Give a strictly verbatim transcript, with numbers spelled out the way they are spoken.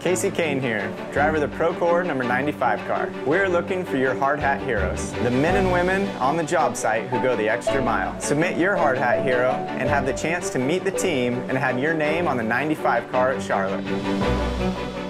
Kasey Kahne here, driver of the Procore number ninety-five car. We're looking for your hard hat heroes, the men and women on the job site who go the extra mile. Submit your hard hat hero and have the chance to meet the team and have your name on the ninety-five car at Charlotte.